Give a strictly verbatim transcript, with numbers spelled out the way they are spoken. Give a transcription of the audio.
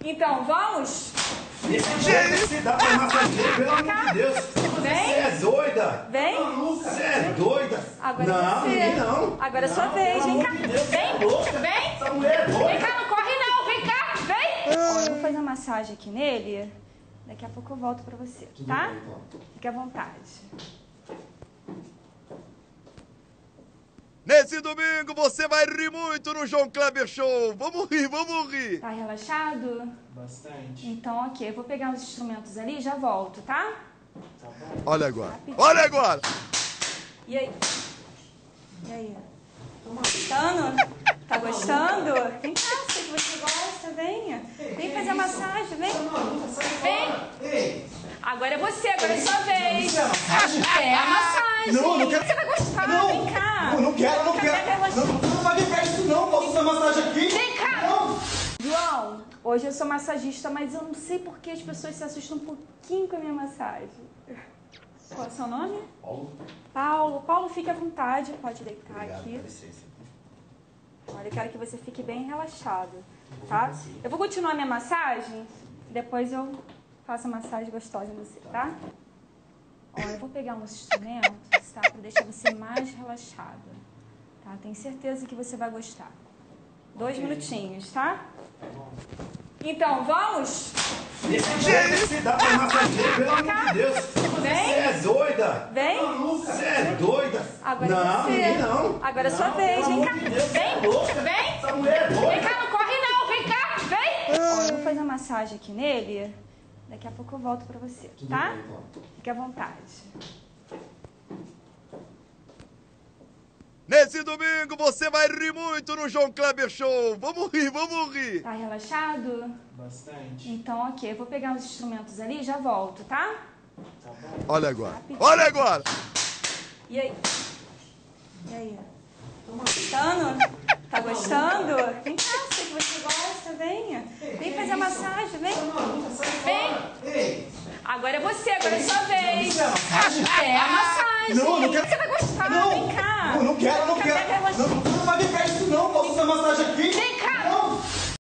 Então, vamos? Gente, dá pra massagear, pelo amor de Deus. Você é doida? Vem. Você é doida? Agora não, você. ninguém não. Agora é não, sua vez, vem cá. De Deus, Vem, é louca. vem. Essa mulher é doida. Vem cá, não corre não, vem cá, vem. Ó, eu vou fazer uma massagem aqui nele. Daqui a pouco eu volto pra você, Tudo tá? bem, então. Fique à vontade. Nesse domingo você vai rir muito no João Kleber Show. Vamos rir, vamos rir. Tá relaxado? Bastante. Então, ok. Eu vou pegar os instrumentos ali e já volto, tá? Tá bom. Olha agora, olha agora. E aí? E aí? Tá gostando? Tá gostando? Vem cá, sei que você gosta, venha. Vem fazer a massagem, vem. Vem. Agora é você, agora é sua vez. É a massagem. Não, não quero. Você vai gostar, Não. vem cá. Não, não quero, não Fica quero. bem relaxado. Não, não vai vir perto disso não. Posso fazer massagem aqui? Vem cá. Não. João, hoje eu sou massagista, mas eu não sei por que as pessoas se assustam um pouquinho com a minha massagem. Qual é o seu nome? Paulo, Paulo. Paulo, fique à vontade, pode deitar obrigado, aqui. dá licença. Olha, eu quero que você fique bem relaxado, tá? Eu vou continuar minha massagem, depois eu faço a massagem gostosa em você, tá? Ó, eu vou pegar uns instrumentos, tá? Pra deixar você mais relaxado, tá? Tenho certeza que você vai gostar. Dois minutinhos, tá? Então, vamos? Gente, dá pra massagear, pelo amor de Deus. Você Vem. é doida? Vem. Você é doida? Agora é não, você. ninguém não. Agora é sua Não, vez, pelo vem amor cá. de Deus, Vem. é louca. Vem. Essa mulher é doida. Vem cá, não corre não, vem cá, vem. Ó, eu vou fazer uma massagem aqui nele, daqui a pouco eu volto pra você, Tudo tá? bem, então. Fique à vontade. Nesse domingo você vai rir muito no João Kleber Show. Vamos rir, vamos rir. Tá relaxado? Bastante. Então, ok. Eu vou pegar os instrumentos ali e já volto, tá? Tá bom. Olha agora, olha agora. E aí? E aí? Tá gostando? Tá gostando? Vem cá, sei que você gosta, venha. Vem fazer a massagem, vem. Vem. Ei. Agora é você, agora é sua vez. Isso é massagem? É a massagem. Não, não